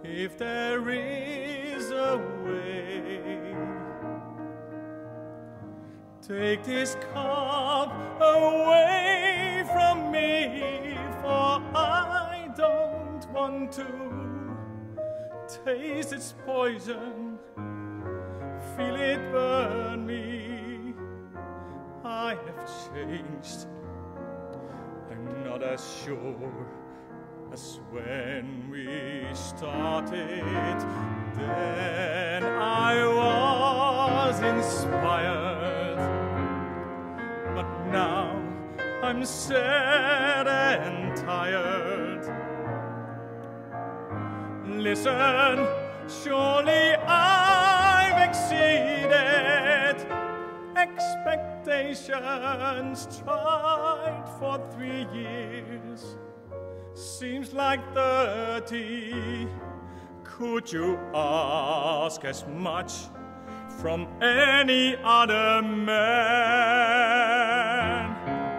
if there is a way. Take this cup away from me, for I don't want to taste its poison, feel it burn me. I have changed, I'm not as sure as when we started. Then I was inspired, but now I'm sad and tired. Listen, surely I've exceeded expectations, tried for 3 years. Seems like 30. Could you ask as much from any other man?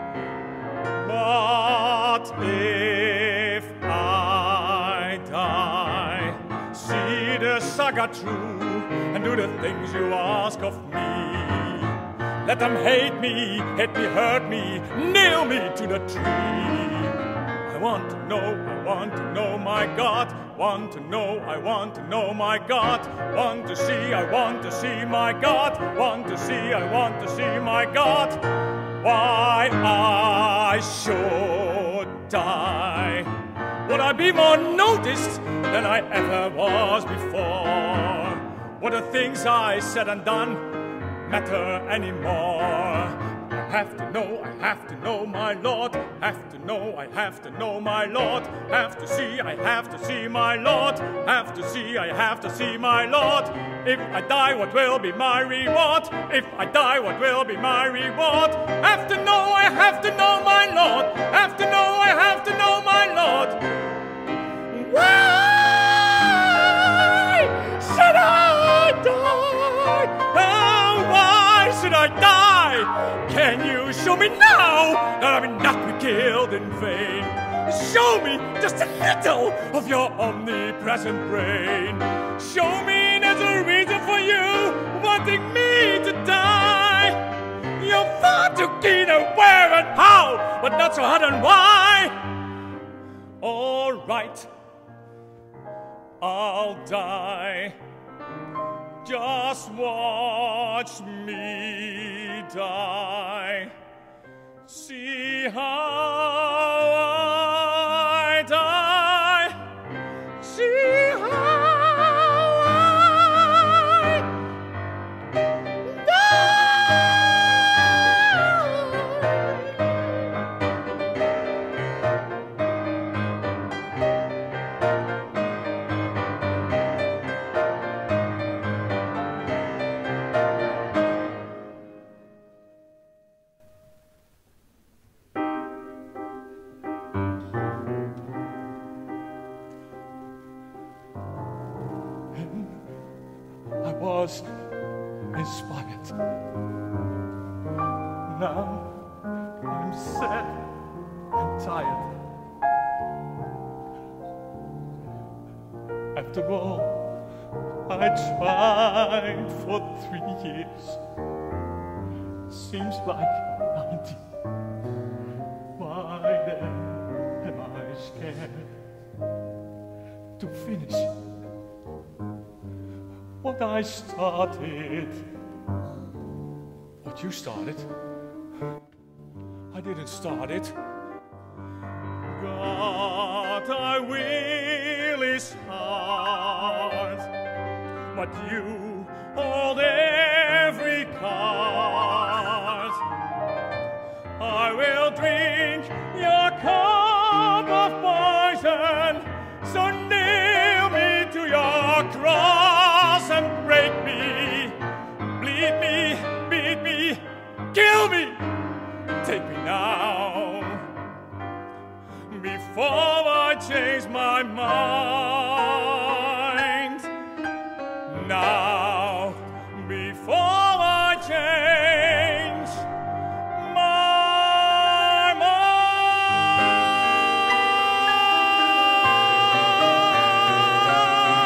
But if I die, see the saga through and do the things you ask of me. Let them hate me, hurt me, nail me to the tree. I want to know, my God. Want to know, I want to know, my God. Want to see, I want to see, my God. Want to see, I want to see, my God. Why I should die. Would I be more noticed than I ever was before? Would the things I said and done matter anymore? I have to know, my Lord. Have to know, I have to know, my Lord. Have to see, I have to see, my Lord. Have to see, I have to see, my Lord. If I die, what will be my reward? If I die, what will be my reward? Have to know, I have to know, my Lord. Have to know, I have to know, my Lord. Why should I die? Oh, why should I die? Can you show me now that I've not been killed in vain? Show me just a little of your omnipresent brain. Show me there's a reason for you wanting me to die. You're far too keen on where and how, but not so hard on why. All right, I'll die. Just watch me die. See how I die. See how I was inspired. Now I'm sad and tired. After all, I tried for 3 years. Seems like 90. Why then am I scared to finish what I started? What you started? I didn't start it. God, I will is hard, but you hold every card. I will drink your cup of poison, so nail me to your cross and break me, bleed me, beat me, kill me, take me now, before I change my mind. Now, before I change my mind.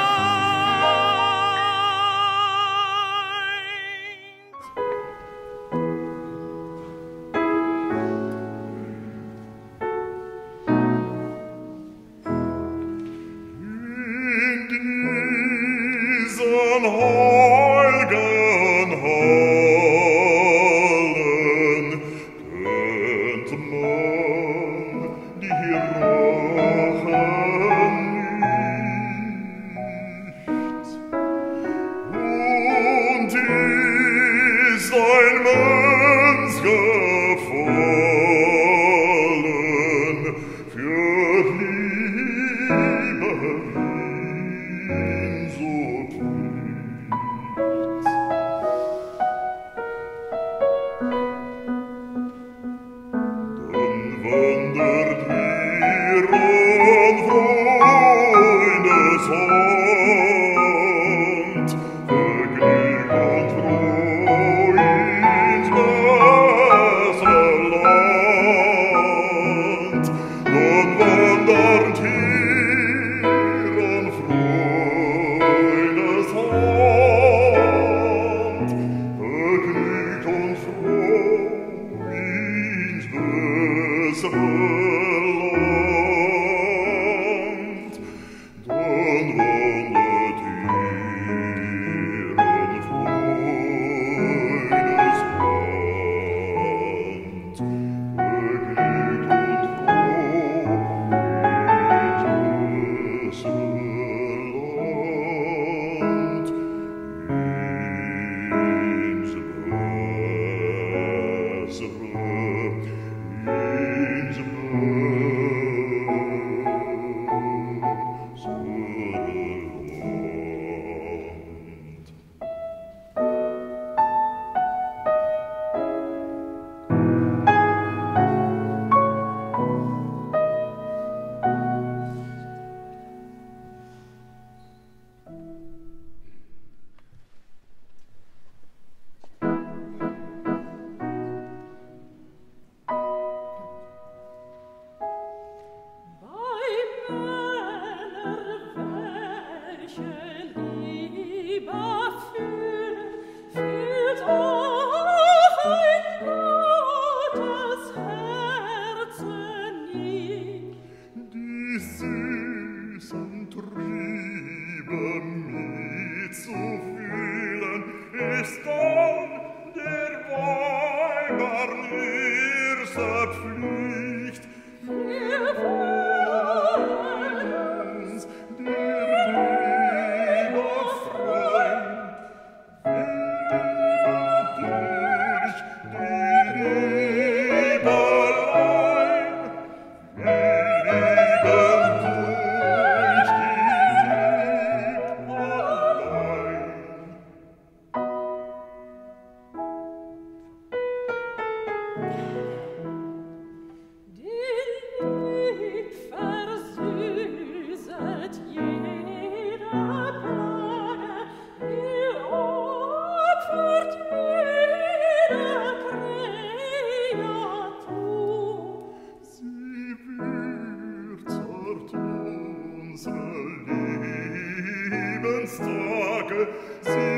Lebenstage, sie